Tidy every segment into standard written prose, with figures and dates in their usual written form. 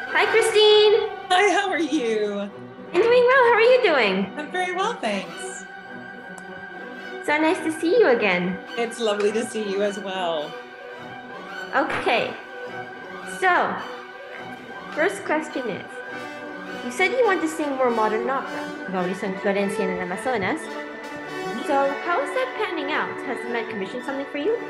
Hi, Christine. Hi, how are you? I'm doing well. How are you doing? I'm very well, thanks. So nice to see you again. It's lovely to see you as well. Okay, so first question is, you said you want to sing more modern opera. You've already sung Florencia and Amazonas. Mhm. So how is that panning out? Has the Met commissioned something for you?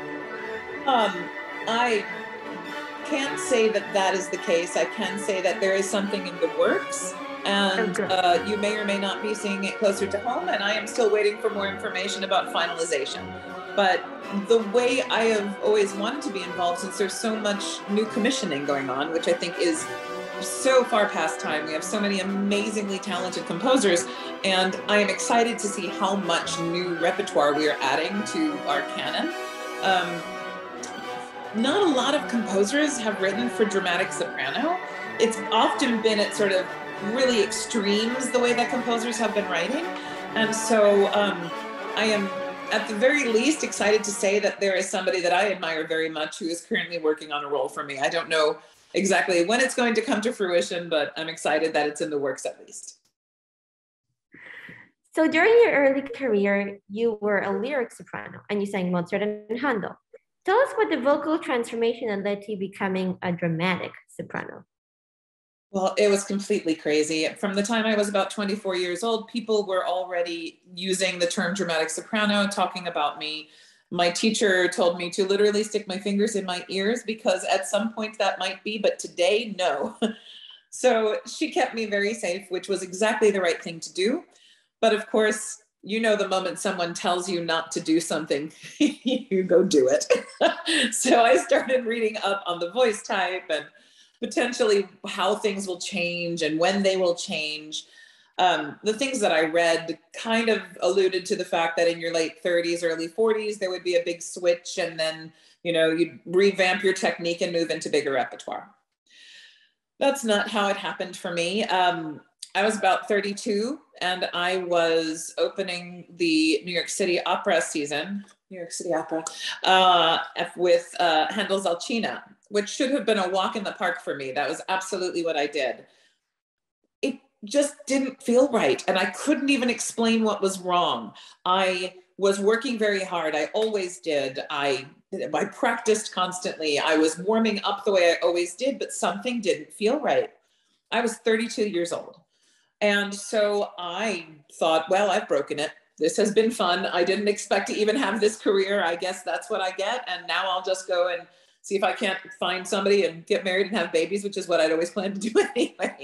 I can't say that that is the case. I can say that there is something in the works, Oh, and good. you may or may not be seeing it closer to home. And I am still waiting for more information about finalization. But the way I have always wanted to be involved, since there's so much new commissioning going on, which I think is so far past time. We have so many amazingly talented composers, and I am excited to see how much new repertoire we are adding to our canon. Um, Not a lot of composers have written for dramatic soprano. It's often been at sort of really extremes the way that composers have been writing. And so I am at the very least excited to say that there is somebody that I admire very much who is currently working on a role for me. I don't know exactly when it's going to come to fruition, but I'm excited that it's in the works at least. So during your early career, you were a lyric soprano and you sang Mozart and Handel. Tell us what the vocal transformation that led to you becoming a dramatic soprano. Well, it was completely crazy. From the time I was about 24 years old, people were already using the term dramatic soprano, talking about me. My teacher told me to literally stick my fingers in my ears because at some point that might be, but today, no. So she kept me very safe, which was exactly the right thing to do. But of course, you know, the moment someone tells you not to do something, you go do it. So I started reading up on the voice type and potentially how things will change and when they will change. The things that I read kind of alluded to the fact that in your late 30s, early 40s, there would be a big switch, and then, you know, you'd revamp your technique and move into bigger repertoire. That's not how it happened for me. I was about 32 and I was opening the New York City opera season, New York City Opera, with Handel's Alcina, which should have been a walk in the park for me. That was absolutely what I did. It just didn't feel right. And I couldn't even explain what was wrong. I was working very hard. I always did. I practiced constantly. I was warming up the way I always did, but something didn't feel right. I was 32 years old. And so I thought, well, I've broken it. This has been fun. I didn't expect to even have this career. I guess that's what I get. And now I'll just go and see if I can't find somebody and get married and have babies, which is what I'd always planned to do anyway.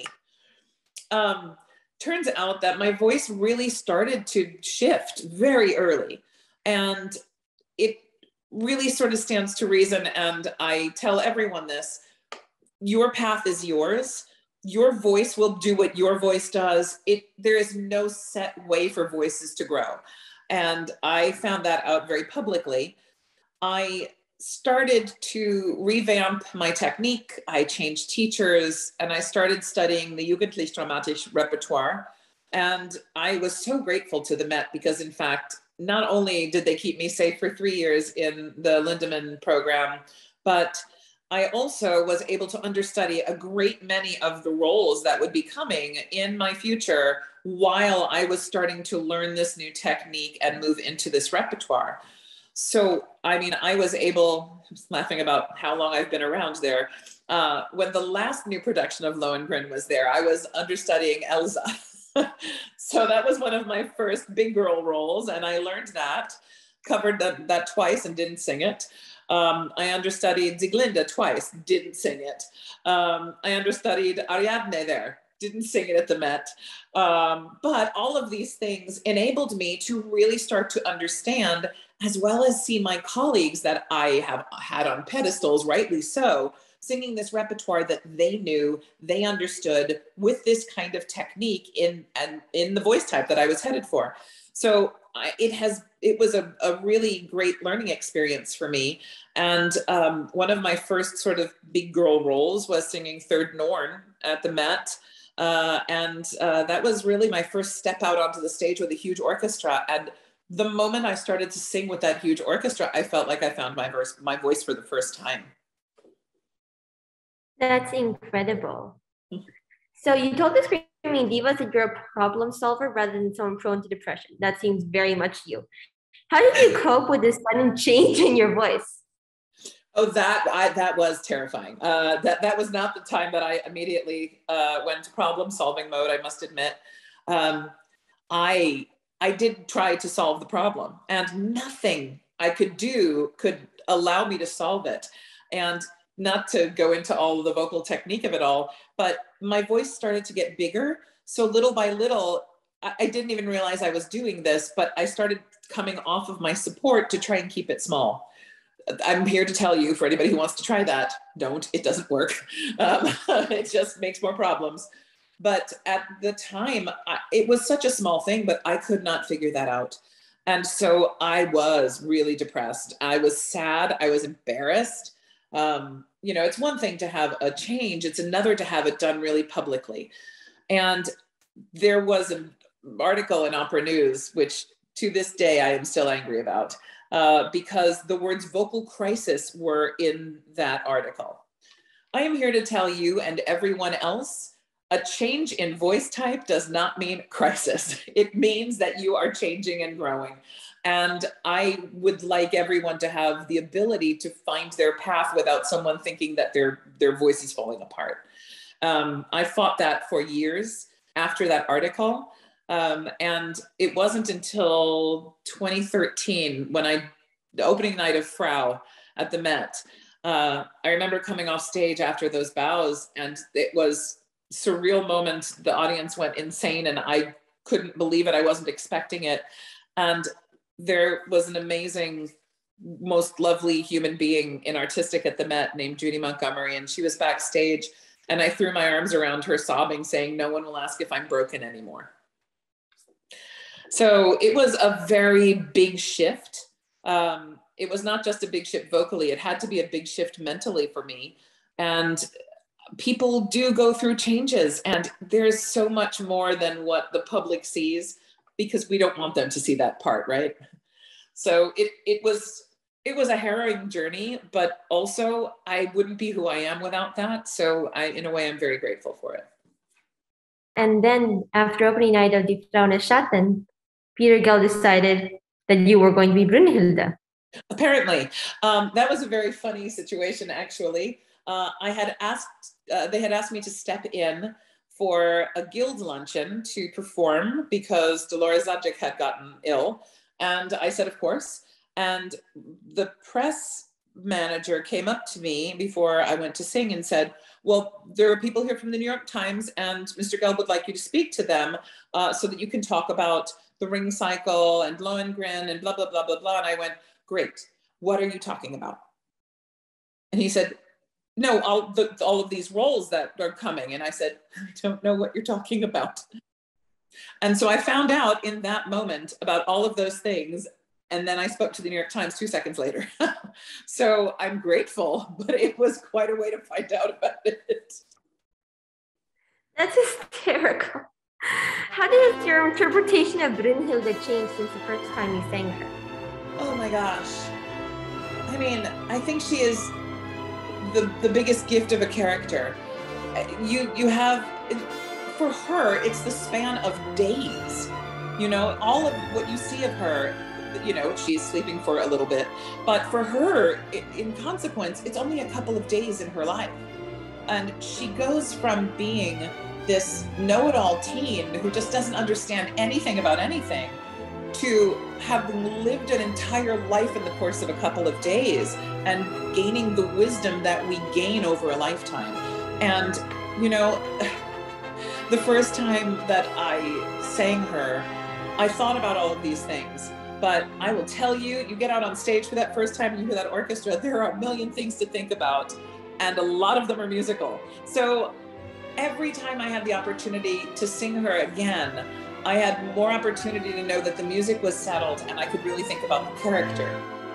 Um, Turns out that my voice really started to shift very early. And it really sort of stands to reason. And I tell everyone this: your path is yours. Your voice will do what your voice does. There is no set way for voices to grow. And I found that out very publicly. I started to revamp my technique. I changed teachers and I started studying the Jugendlich Dramatisch repertoire. And I was so grateful to the Met because, in fact, not only did they keep me safe for 3 years in the Lindemann program, but I also was able to understudy a great many of the roles that would be coming in my future while I was starting to learn this new technique and move into this repertoire. So, I mean, I was able, I was laughing about how long I've been around there. When the last new production of Lohengrin was there, I was understudying Elsa. So that was one of my first big girl roles, and I learned that, covered that twice and didn't sing it. I understudied Sieglinde twice, didn't sing it. I understudied Ariadne there, didn't sing it at the Met. But all of these things enabled me to really start to understand, as well as see my colleagues that I have had on pedestals, rightly so, singing this repertoire that they knew, they understood with this kind of technique in the voice type that I was headed for. So it was a really great learning experience for me. And one of my first sort of big girl roles was singing Third Norn at the Met. That was really my first step out onto the stage with a huge orchestra. And the moment I started to sing with that huge orchestra, I felt like I found my voice for the first time. That's incredible. So you told the Screaming Divas that you're a problem solver rather than someone prone to depression. That seems very much you. How did you cope with this sudden change in your voice? Oh, that was terrifying. That was not the time that I immediately went to problem solving mode, I must admit. I did try to solve the problem, and nothing I could do could allow me to solve it. And not to go into all of the vocal technique of it all, but my voice started to get bigger. So little by little, I didn't even realize I was doing this, but I started coming off of my support to try and keep it small. I'm here to tell you, for anybody who wants to try that, don't, it doesn't work. It just makes more problems. But at the time, it was such a small thing, but I could not figure that out. And so I was really depressed. I was sad. I was embarrassed. You know, it's one thing to have a change. It's another to have it done really publicly. And there was an article in Opera News, which to this day I am still angry about, because the words vocal crisis were in that article. I am here to tell you and everyone else, a change in voice type does not mean crisis. It means that you are changing and growing. And I would like everyone to have the ability to find their path without someone thinking that their voice is falling apart. I fought that for years after that article. And it wasn't until 2013 when the opening night of Frau at the Met, I remember coming off stage after those bows, and it was a surreal moment. The audience went insane and I couldn't believe it. I wasn't expecting it. And there was an amazing, most lovely human being in artistic at the Met named Judy Montgomery, and she was backstage, and I threw my arms around her sobbing, saying, "No one will ask if I'm broken anymore." So it was a very big shift. It was not just a big shift vocally, it had to be a big shift mentally for me. And people do go through changes, and there's so much more than what the public sees, because we don't want them to see that part, right? So it was a harrowing journey, but also I wouldn't be who I am without that. So in a way, I'm very grateful for it. And then after opening night of Die Frau des Schatten, Peter Gell decided that you were going to be Brünnhilde. Apparently, that was a very funny situation, actually. They had asked me to step in for a guild luncheon to perform because Dolores Zajic had gotten ill. And I said, of course. And the press manager came up to me before I went to sing and said, well, there are people here from the New York Times, and Mr. Gell would like you to speak to them so that you can talk about the ring cycle and Lohengrin and blah, blah, blah, blah, blah. And I went, great. What are you talking about? And he said, no, all of these roles that are coming. And I said, I don't know what you're talking about. And so I found out in that moment about all of those things. And then I spoke to the New York Times 2 seconds later. So I'm grateful, but it was quite a way to find out about it. That's hysterical. How did your interpretation of Brünnhilde change since the first time you sang her? Oh my gosh. I mean, I think she is the biggest gift of a character. You have, for her, it's the span of days. You know, all of what you see of her, you know, she's sleeping for a little bit, but for her, in consequence, it's only a couple of days in her life. And she goes from being this know-it-all teen who just doesn't understand anything about anything to having lived an entire life in the course of a couple of days and gaining the wisdom that we gain over a lifetime. And, you know, the first time that I sang her, I thought about all of these things. But I will tell you, you get out on stage for that first time and you hear that orchestra, there are a million things to think about, and a lot of them are musical. So every time I had the opportunity to sing her again, I had more opportunity to know that the music was settled and I could really think about the character.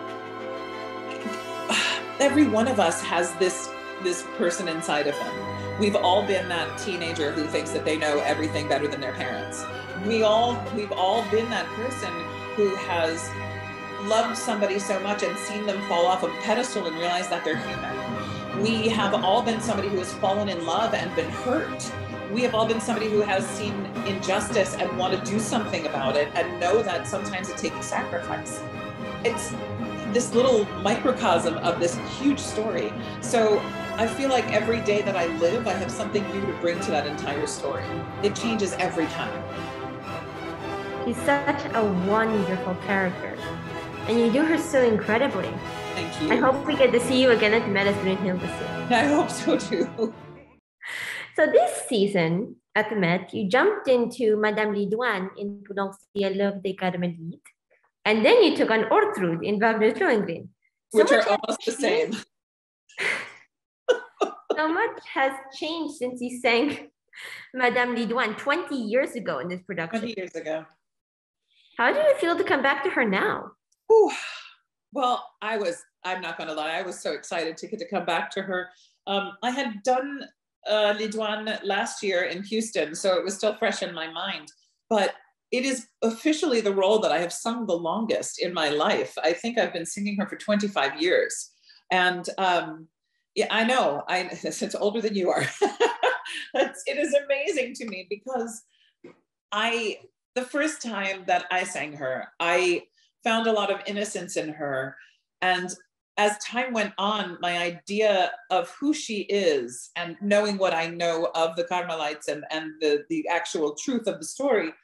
Every one of us has this person inside of him. We've all been that teenager who thinks that they know everything better than their parents. We've all been that person who has loved somebody so much and seen them fall off a pedestal and realized that they're human. We have all been somebody who has fallen in love and been hurt. We have all been somebody who has seen injustice and want to do something about it and know that sometimes it takes sacrifice. It's this little microcosm of this huge story. So I feel like every day that I live, I have something new to bring to that entire story. It changes every time. She's such a wonderful character, and you do her so incredibly. Thank you. I hope we get to see you again at the Met as Brünnhilde soon. I hope so too. So this season at the Met, you jumped into Madame Lidoine in L'Oeuvre des Carmélites, and then you took on Ortrud in Wagner's Lohengrin. Which are almost the same. So much has changed since you sang Madame Lidoine 20 years ago in this production. 20 years ago. How did it feel to come back to her now? Ooh. Well, I'm not going to lie, I was so excited to get to come back to her. I had done Lidoine last year in Houston, so it was still fresh in my mind. But it is officially the role that I have sung the longest in my life. I think I've been singing her for 25 years. And yeah, I know, it's older than you are. It is amazing to me because the first time that I sang her, I found a lot of innocence in her. And as time went on, my idea of who she is and knowing what I know of the Carmélites and the actual truth of the story,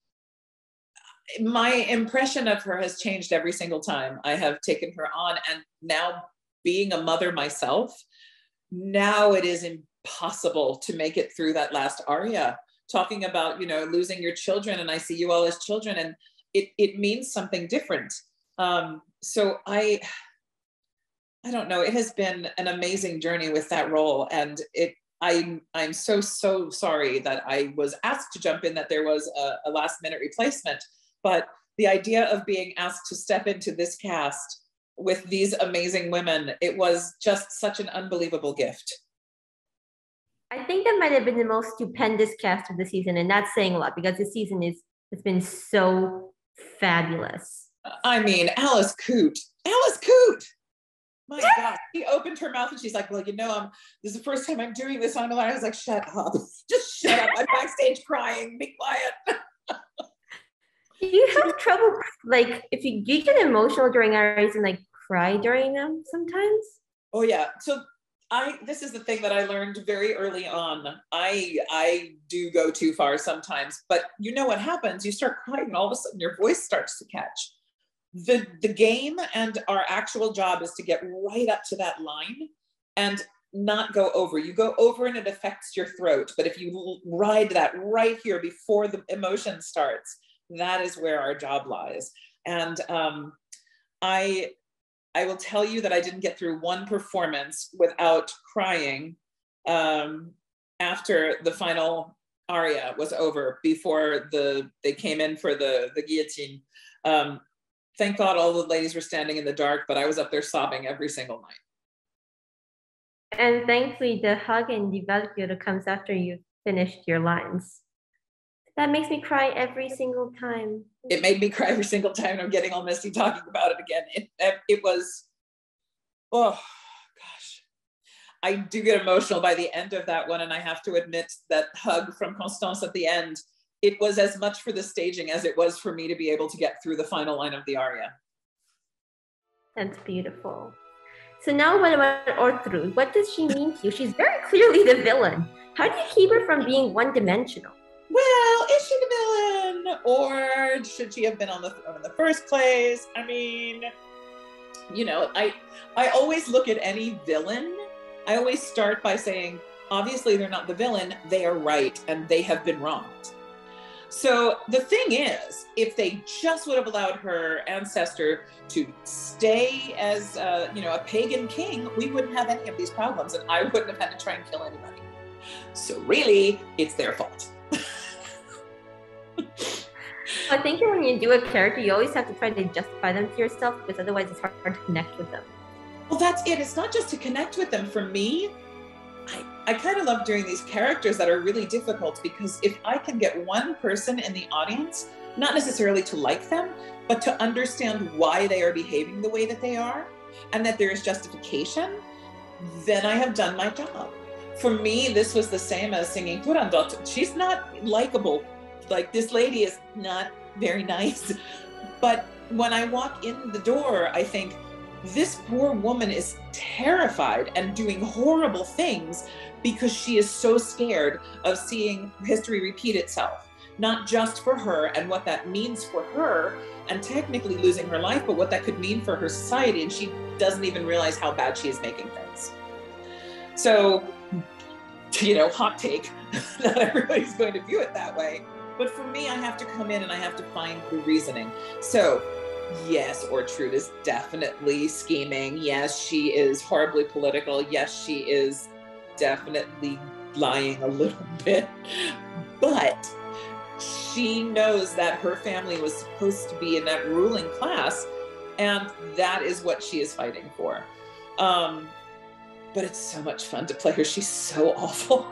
my impression of her has changed every single time I have taken her on. And now being a mother myself, now it is impossible to make it through that last aria, talking about, you know, losing your children, and I see you all as children, and it means something different. So I don't know, it has been an amazing journey with that role. And I'm so sorry that I was asked to jump in, that there was a last minute replacement. But the idea of being asked to step into this cast with these amazing women, it was just such an unbelievable gift. I think that might have been the most stupendous cast of the season, and that's saying a lot because this season it's been so fabulous. I mean, Alice Coote. My God, she opened her mouth and she's like, well, you know, this is the first time I'm doing this on the line. I was like, shut up, just shut up. I'm backstage crying, be quiet. Do you have trouble, like, if you get emotional during arias and like cry during them sometimes? Oh yeah, so this is the thing that I learned very early on. I do go too far sometimes, but you know what happens? You start crying and all of a sudden your voice starts to catch. The game and our actual job is to get right up to that line and not go over. You go over and it affects your throat. But if you ride that right here before the emotion starts, that is where our job lies. And I will tell you that I didn't get through one performance without crying after the final aria was over, before they came in for the guillotine. Thank God all the ladies were standing in the dark, but I was up there sobbing every single night. And thankfully the hug and the valkyrie comes after you've finished your lines. That makes me cry every single time. It made me cry every single time, and I'm getting all misty talking about it again. It was, oh gosh. I do get emotional by the end of that one, and I have to admit that hug from Constance at the end, it was as much for the staging as it was for me to be able to get through the final line of the aria. That's beautiful. So now what about Ortrud? What does she mean to you? She's very clearly the villain. How do you keep her from being one-dimensional? Well, is she the villain, or should she have been on the throne in the first place? I mean, you know, I always look at any villain. I always start by saying, obviously they're not the villain, they are right, and they have been wronged. So the thing is, if they just would have allowed her ancestor to stay as, you know, a pagan king, we wouldn't have any of these problems, and I wouldn't have had to try and kill anybody. So really, it's their fault. I think when you do a character, you always have to try to justify them to yourself, because otherwise it's hard to connect with them. Well, that's it. It's not just to connect with them. For me, I kind of love doing these characters that are really difficult, because if I can get one person in the audience, not necessarily to like them, but to understand why they are behaving the way that they are, and that there is justification, then I have done my job. For me, this was the same as singing Turandot. She's not likable. Like, this lady is not very nice. But when I walk in the door, I think, this poor woman is terrified and doing horrible things because she is so scared of seeing history repeat itself, not just for her and what that means for her and technically losing her life, but what that could mean for her society. And she doesn't even realize how bad she is making things. So, you know, hot take, not everybody's going to view it that way. But for me, I have to come in and I have to find the reasoning. So yes, Ortrud is definitely scheming. Yes, she is horribly political. Yes, she is definitely lying a little bit. But she knows that her family was supposed to be in that ruling class, and that is what she is fighting for. But it's so much fun to play her. She's so awful.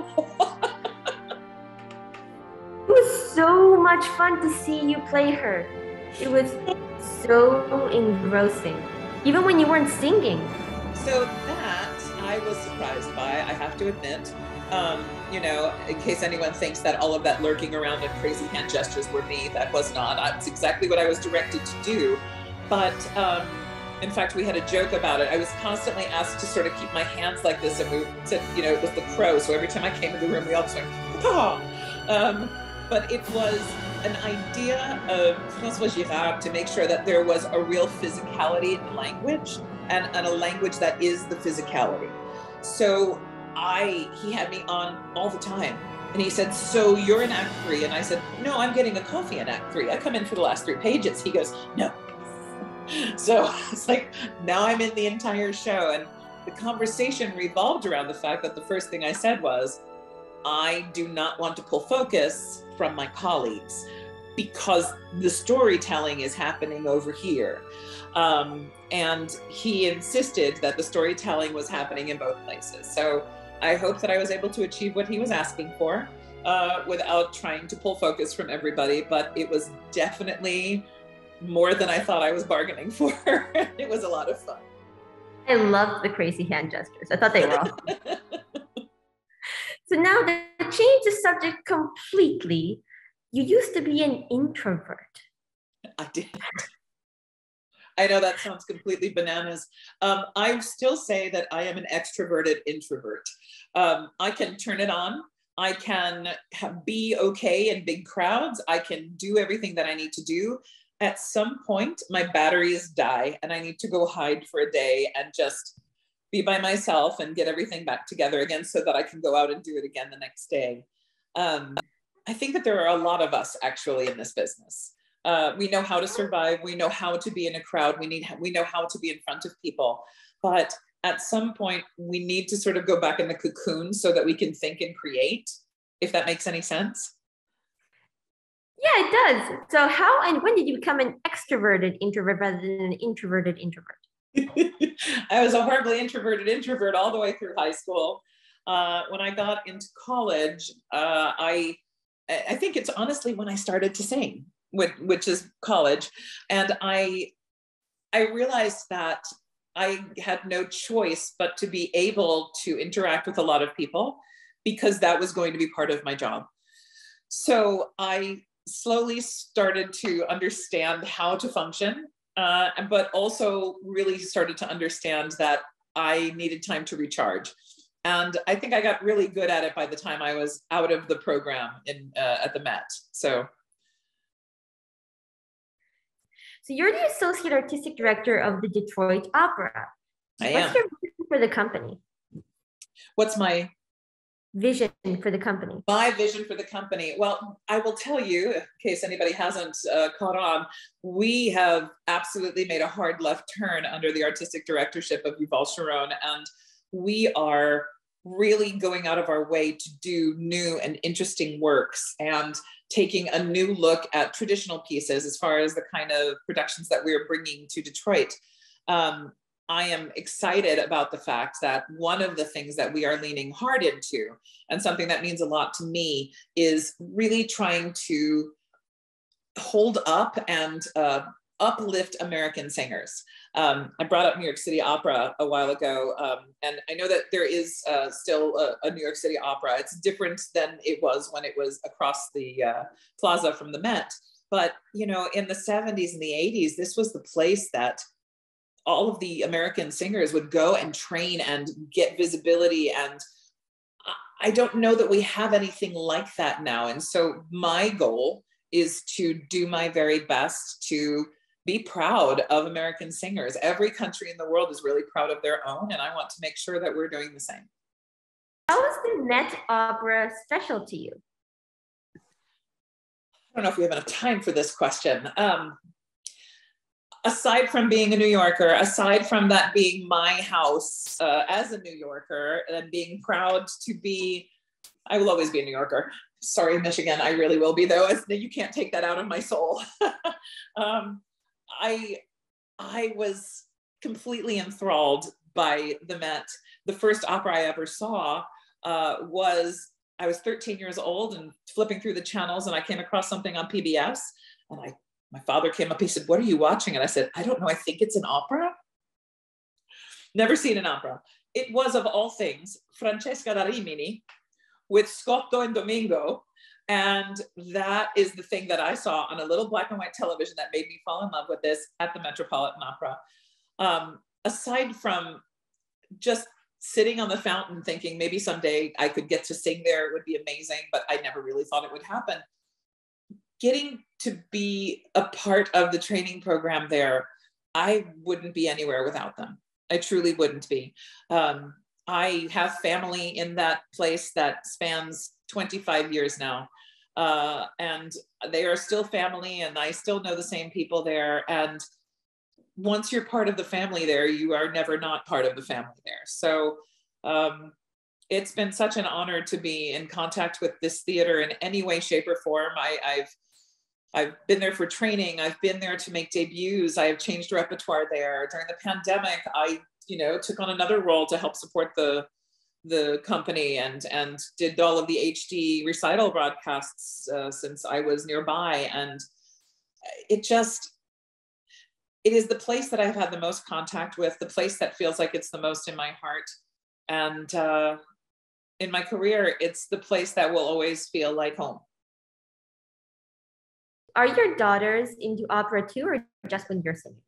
It was so much fun to see you play her. It was so engrossing, even when you weren't singing. So that I was surprised by, I have to admit. You know, in case anyone thinks that all of that lurking around and crazy hand gestures were me, that was not. That's exactly what I was directed to do. But in fact, we had a joke about it. I was constantly asked to sort of keep my hands like this, and we said, you know, it was the crow. So every time I came in the room, we all just went, "Caw." But it was an idea of François Girard to make sure that there was a real physicality in language, and a language that is the physicality. So he had me on all the time. And he said, "So you're in Act 3. And I said, "No, I'm getting a coffee in Act 3. I come in for the last 3 pages. He goes, "No." So it's like, now I'm in the entire show. And the conversation revolved around the fact that the first thing I said was, I do not want to pull focus from my colleagues because the storytelling is happening over here. And he insisted that the storytelling was happening in both places. So I hope that I was able to achieve what he was asking for without trying to pull focus from everybody, but it was definitely more than I thought I was bargaining for. It was a lot of fun. I loved the crazy hand gestures. I thought they were awesome. So now to change the subject completely, you used to be an introvert. I did. I know that sounds completely bananas. I still say that I am an extroverted introvert. I can turn it on. I can be okay in big crowds. I can do everything that I need to do. At some point, my batteries die and I need to go hide for a day and just be by myself and get everything back together again so that I can go out and do it again the next day. I think that there are a lot of us actually in this business. We know how to survive. We know how to be in a crowd. We know how to be in front of people. But at some point, we need to sort of go back in the cocoon so that we can think and create, if that makes any sense. Yeah, it does. So how and when did you become an extroverted introvert rather than an introverted introvert? I was a horribly introverted introvert all the way through high school. When I got into college, I think it's honestly when I started to sing, which is college. And I realized that I had no choice but to be able to interact with a lot of people because that was going to be part of my job. So I slowly started to understand how to function, but also really started to understand that I needed time to recharge. And I think I got really good at it by the time I was out of the program at the Met. So you're the Associate Artistic Director of the Detroit Opera. I am. What's your vision for the company? What's my vision for the company? My vision for the company. Well, I will tell you, in case anybody hasn't caught on, we have absolutely made a hard left turn under the artistic directorship of Yuval Sharon, and we are really going out of our way to do new and interesting works and taking a new look at traditional pieces as far as the kind of productions that we're bringing to Detroit. I am excited about the fact that one of the things that we are leaning hard into, and something that means a lot to me, is really trying to hold up and uplift American singers. I brought up New York City Opera a while ago, and I know that there is still a New York City Opera. It's different than it was when it was across the plaza from the Met. But, you know, in the 70s and the 80s, this was the place that all of the American singers would go and train and get visibility. And I don't know that we have anything like that now. And so my goal is to do my very best to be proud of American singers. Every country in the world is really proud of their own, and I want to make sure that we're doing the same. How is the Met Opera special to you? I don't know if we have enough time for this question. Aside from being a New Yorker, aside from that being my house as a New Yorker, and being proud to be, I will always be a New Yorker. Sorry, Michigan, I really will be though. You can't take that out of my soul. I was completely enthralled by the Met. The first opera I ever saw was, I was 13 years old and flipping through the channels, and I came across something on PBS, and my father came up, he said, "What are you watching?" And I said, "I don't know, I think it's an opera." Never seen an opera. It was, of all things, Francesca da Rimini with Scotto and Domingo. And that is the thing that I saw on a little black and white television that made me fall in love with this at the Metropolitan Opera. Aside from just sitting on the fountain thinking maybe someday I could get to sing there, it would be amazing, but I never really thought it would happen. Getting to be a part of the training program there, I wouldn't be anywhere without them. I truly wouldn't be. I have family in that place that spans 25 years now. And they are still family, and I still know the same people there. And once you're part of the family there, you are never not part of the family there. So it's been such an honor to be in contact with this theater in any way, shape, or form. I've been there for training. I've been there to make debuts. I have changed repertoire there. During the pandemic, I took on another role to help support the company and did all of the HD recital broadcasts since I was nearby. And it is the place that I've had the most contact with, the place that feels like it's the most in my heart. And in my career, it's the place that will always feel like home. Are your daughters into opera too, or just when you're singing?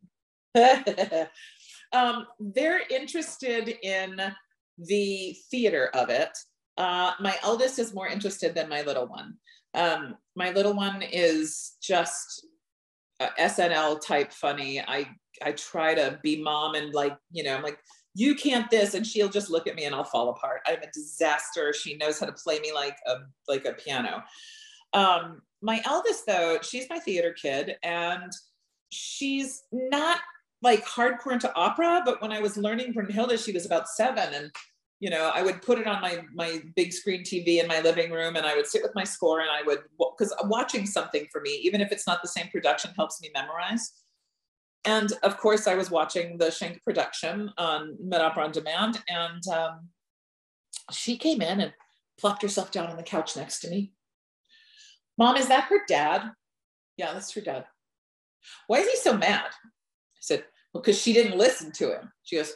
They're interested in the theater of it. My eldest is more interested than my little one. My little one is just SNL type funny. I try to be mom and I'm like, "You can't this," and she'll just look at me and I'll fall apart. I'm a disaster. She knows how to play me like a piano. My eldest though, she's my theater kid, and she's not like hardcore into opera, but when I was learning Brünnhilde, she was about 7, and I would put it on my big screen TV in my living room, and I would sit with my score, and I would, because watching something for me, even if it's not the same production, helps me memorize. And of course, I was watching the Schenk production on Met Opera on Demand, and she came in and plopped herself down on the couch next to me. "Mom, is that her dad?" "Yeah, that's her dad." "Why is he so mad?" I said, "Well, because she didn't listen to him." She goes,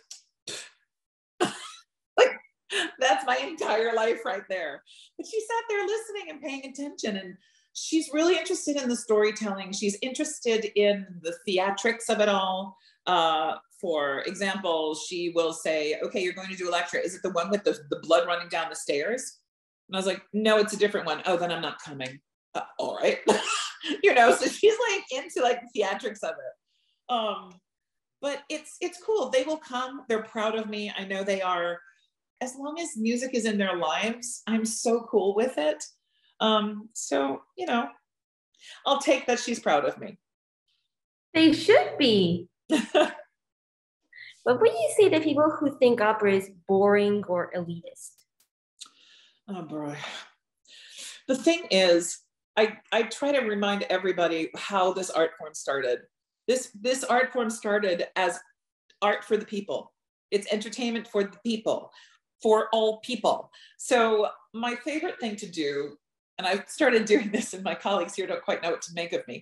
like, that's my entire life right there. But she sat there listening and paying attention, and she's really interested in the storytelling. She's interested in the theatrics of it all. For example, she will say, "Okay, you're going to do a lecture. Is it the one with the blood running down the stairs?" And I was like, "No, it's a different one." "Oh, then I'm not coming." All right. So she's like into like the theatrics of it. But it's cool. They will come. They're proud of me. I know they are. As long as music is in their lives, I'm so cool with it. So, I'll take that she's proud of me. They should be. What would you say to people who think opera is boring or elitist? Oh boy. The thing is, I try to remind everybody how this art form started. This art form started as art for the people. It's entertainment for the people, for all people. So my favorite thing to do, and I've started doing this and my colleagues here don't quite know what to make of me,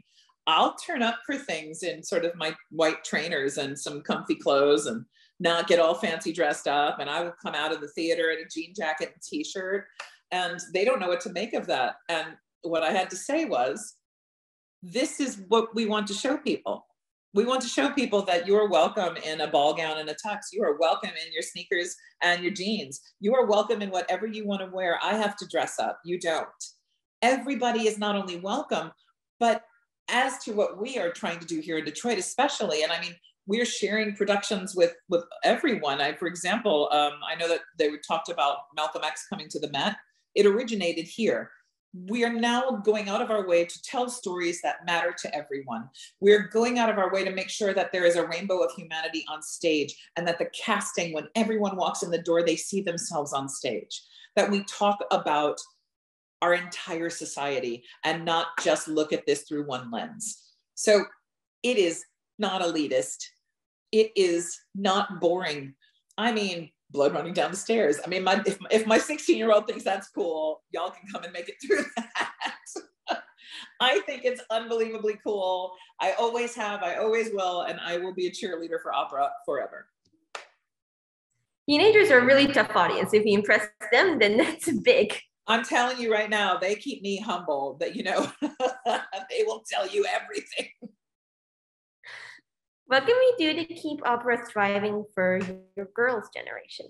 I'll turn up for things in sort of my white trainers and some comfy clothes and not get all fancy dressed up. And I will come out of the theater in a jean jacket and t-shirt, and they don't know what to make of that. And what I had to say was, this is what we want to show people. We want to show people that you are welcome in a ball gown and a tux. You are welcome in your sneakers and your jeans. You are welcome in whatever you want to wear. I have to dress up. You don't. Everybody is not only welcome, but as to what we are trying to do here in Detroit, especially, and I mean, we're sharing productions with everyone. For example, I know that they talked about Malcolm X coming to the Met. It originated here. We are now going out of our way to tell stories that matter to everyone. We're going out of our way to make sure that there is a rainbow of humanity on stage, and that the casting, when everyone walks in the door, they see themselves on stage. That we talk about our entire society and not just look at this through one lens. So it is not elitist. It is not boring. I mean, blood running down the stairs. I mean, if my 16-year-old thinks that's cool, y'all can come and make it through that. I think it's unbelievably cool. I always have, I always will, and I will be a cheerleader for opera forever. Teenagers are a really tough audience. If you impress them, then that's big. I'm telling you right now, they keep me humble, that, you know, they will tell you everything. What can we do to keep opera thriving for your girls' generation?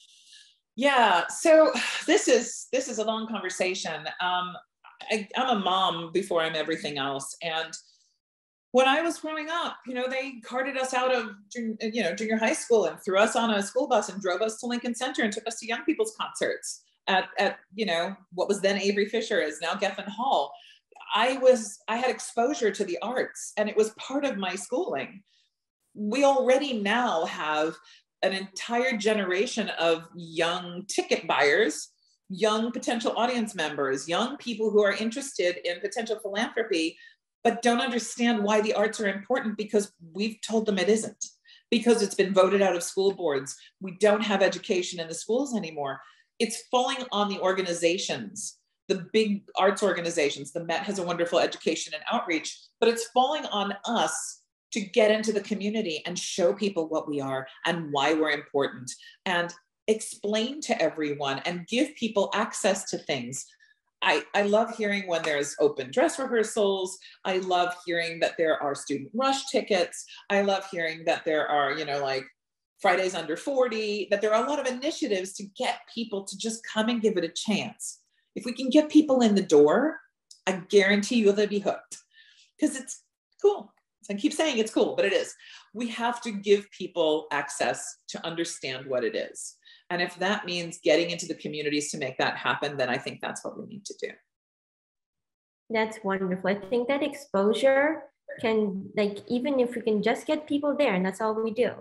Yeah, so this is a long conversation. I'm a mom before I'm everything else. And when I was growing up, you know, they carted us out of, junior high school and threw us on a school bus and drove us to Lincoln Center and took us to young people's concerts at what was then Avery Fisher, is now Geffen Hall. I had exposure to the arts, and it was part of my schooling. We already now have an entire generation of young ticket buyers, young potential audience members, young people who are interested in potential philanthropy, but don't understand why the arts are important, because we've told them it isn't, because it's been voted out of school boards. We don't have education in the schools anymore. It's falling on the organizations, the big arts organizations. The Met has a wonderful education and outreach, but it's falling on us to get into the community and show people what we are and why we're important, and explain to everyone and give people access to things. I love hearing when there's open dress rehearsals. I love hearing that there are student rush tickets. I love hearing that there are, like Fridays under 40, that there are a lot of initiatives to get people to just come and give it a chance. If we can get people in the door, I guarantee you they'll be hooked, because it's cool. I keep saying it's cool, but it is. We have to give people access to understand what it is. And if that means getting into the communities to make that happen, then I think that's what we need to do. That's wonderful. I think that exposure can, even if we can just get people there and that's all we do,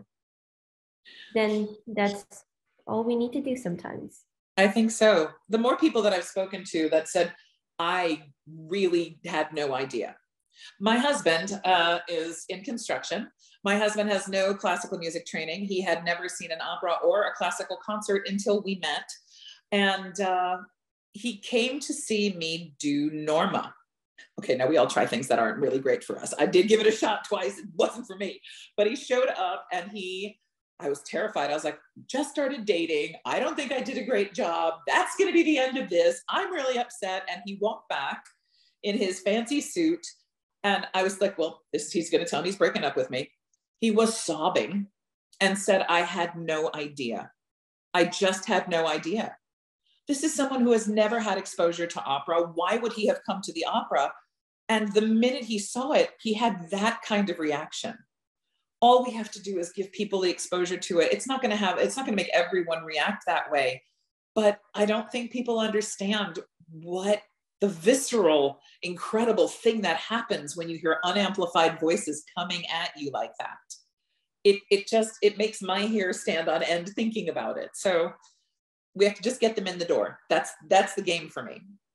then that's all we need to do sometimes. I think so. The more people that I've spoken to that said, I really had no idea. My husband is in construction. My husband has no classical music training. He had never seen an opera or a classical concert until we met. And he came to see me do Norma. Okay, now we all try things that aren't really great for us. I did give it a shot twice. It wasn't for me. But he showed up and I was terrified. I was like, just started dating. I don't think I did a great job. That's going to be the end of this. I'm really upset. And he walked back in his fancy suit. And I was like, well, he's going to tell me he's breaking up with me. He was sobbing and said, I had no idea. I just had no idea. This is someone who has never had exposure to opera. Why would he have come to the opera? And the minute he saw it, he had that kind of reaction. All we have to do is give people the exposure to it. It's not going to make everyone react that way. But I don't think people understand what the visceral, incredible thing that happens when you hear unamplified voices coming at you like that. It makes my hair stand on end thinking about it. So we have to just get them in the door. That's the game for me.